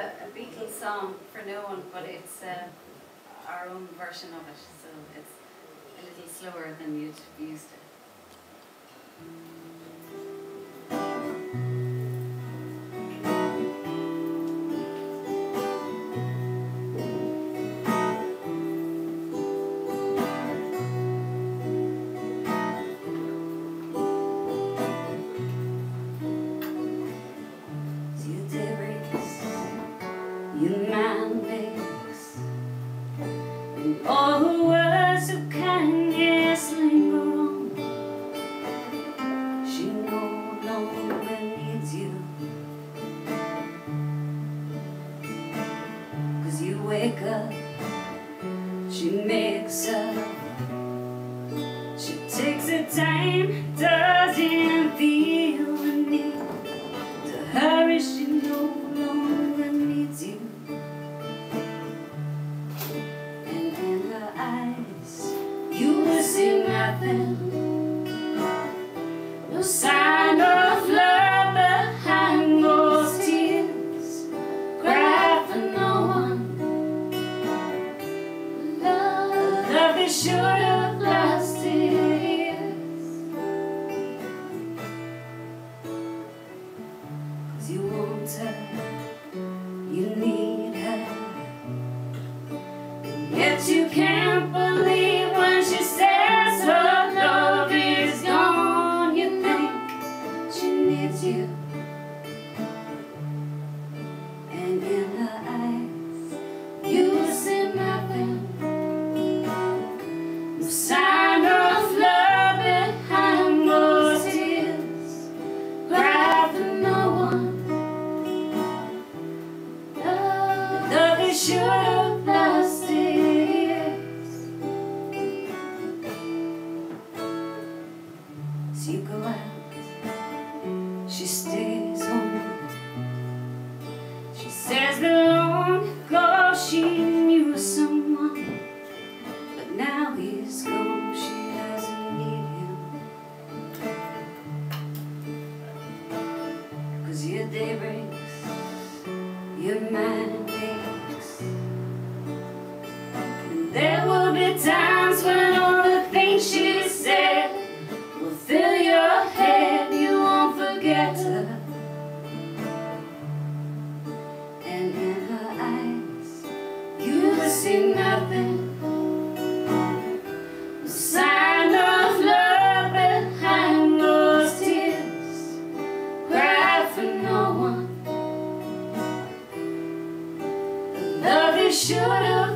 a Beatles song for no one, but it's our own version of it, so it's a little slower than you'd be used to. Your mind makes, and all the words of kindness linger on. She no longer needs you, 'cause you wake up, she makes up, she takes her time, doesn't feel the need to hurry. She no longer needs you. You will see nothing, no sign of love behind those tears. Cry for no one. Love that should have lasted years. 'Cause you want her, you need her, and yet you can't believe when she says her love is gone. You think she needs you, and in her eyes you will see nothing, no sign of love behind those tears. Cry for no one. Love that should have lasted. You go out, she stays home. She says that long ago she knew someone, but now he's gone, she doesn't need him. 'Cause your day breaks, your mind aches, and there will be times when all the things she said will fill your head. You won't forget her, and in her eyes you will see nothing, no sign of love behind those tears. Cry for no one. The love you should have